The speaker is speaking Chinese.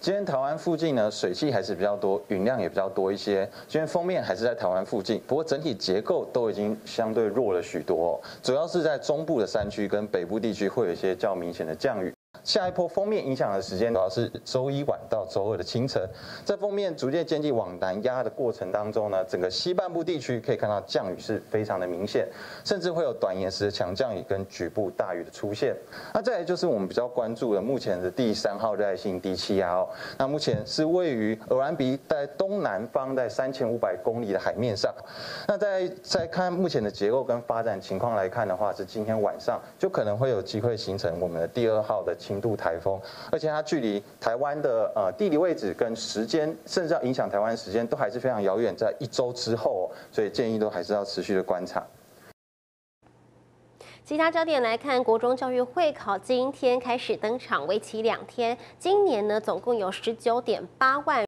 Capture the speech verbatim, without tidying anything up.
今天台湾附近呢，水汽还是比较多，云量也比较多一些。今天锋面还是在台湾附近，不过整体结构都已经相对弱了许多、哦，主要是在中部的山区跟北部地区会有一些较明显的降雨。 下一波锋面影响的时间主要是周一晚到周二的清晨，在锋面逐渐渐近往南压的过程当中呢，整个西半部地区可以看到降雨是非常的明显，甚至会有短延时的强降雨跟局部大雨的出现。那再来就是我们比较关注的目前的第三号热带性低气压哦，那目前是位于鹅銮鼻在东南方在三千五百公里的海面上。那在在看目前的结构跟发展情况来看的话，是今天晚上就可能会有机会形成我们的第二号的轻度台风，而且它距离台湾的呃地理位置跟时间，甚至要影响台湾时间，都还是非常遥远，在一周之后、哦，所以建议都还是要持续的观察。 其他焦点来看，国中教育会考今天开始登场，为期两天。今年呢，总共有十九点八万